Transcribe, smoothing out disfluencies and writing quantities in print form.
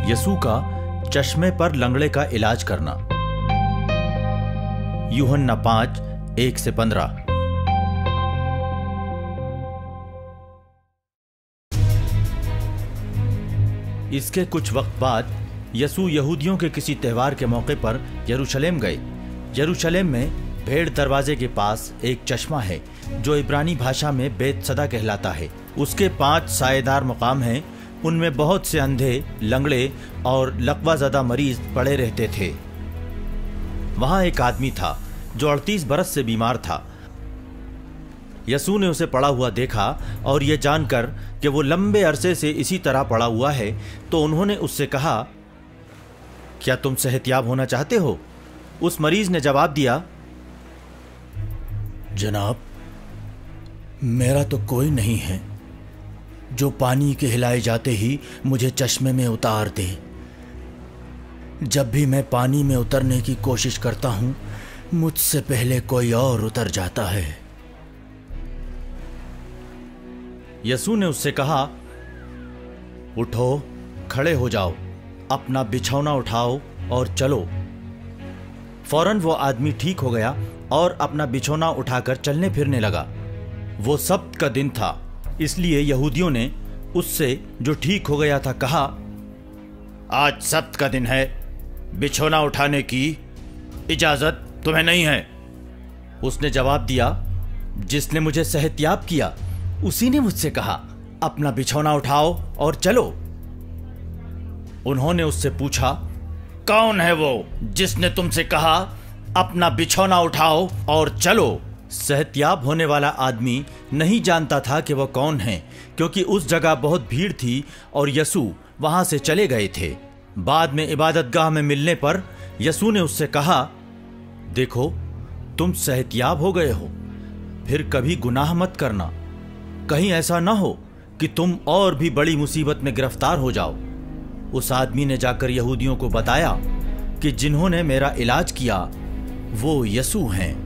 यसू का चश्मे पर लंगड़े का इलाज करना। यूहन्ना 5:1-15। इसके कुछ वक्त बाद यसू यहूदियों के किसी त्योहार के मौके पर यरूशलेम गए। यरूशलेम में भेड़ दरवाजे के पास एक चश्मा है जो इब्रानी भाषा में बेतसदा कहलाता है। उसके 5 सायेदार मकाम हैं। उनमें बहुत से अंधे, लंगड़े और लकवाज़दा मरीज पड़े रहते थे। वहां एक आदमी था जो 38 बरस से बीमार था। यसू ने उसे पड़ा हुआ देखा और ये जानकर कि वो लंबे अरसे से इसी तरह पड़ा हुआ है, तो उन्होंने उससे कहा, क्या तुम सेहतयाब होना चाहते हो? उस मरीज ने जवाब दिया, जनाब, मेरा तो कोई नहीं है जो पानी के हिलाए जाते ही मुझे चश्मे में उतार दे। जब भी मैं पानी में उतरने की कोशिश करता हूं, मुझसे पहले कोई और उतर जाता है। यसू ने उससे कहा, उठो, खड़े हो जाओ, अपना बिछौना उठाओ और चलो। फौरन वो आदमी ठीक हो गया और अपना बिछौना उठाकर चलने फिरने लगा। वो सब्त का दिन था, इसलिए यहूदियों ने उससे जो ठीक हो गया था कहा, आज सब्त का दिन है, बिछौना उठाने की इजाजत तुम्हें नहीं है। उसने जवाब दिया, जिसने मुझे सेहतयाब किया उसी ने मुझसे कहा, अपना बिछौना उठाओ और चलो। उन्होंने उससे पूछा, कौन है वो जिसने तुमसे कहा, अपना बिछौना उठाओ और चलो? सेहतयाब होने वाला आदमी नहीं जानता था कि वह कौन है, क्योंकि उस जगह बहुत भीड़ थी और यसू वहां से चले गए थे। बाद में इबादतगाह में मिलने पर यसू ने उससे कहा, देखो, तुम सेहतयाब हो गए हो, फिर कभी गुनाह मत करना, कहीं ऐसा ना हो कि तुम और भी बड़ी मुसीबत में गिरफ्तार हो जाओ। उस आदमी ने जाकर यहूदियों को बताया कि जिन्होंने मेरा इलाज किया वो यसू हैं।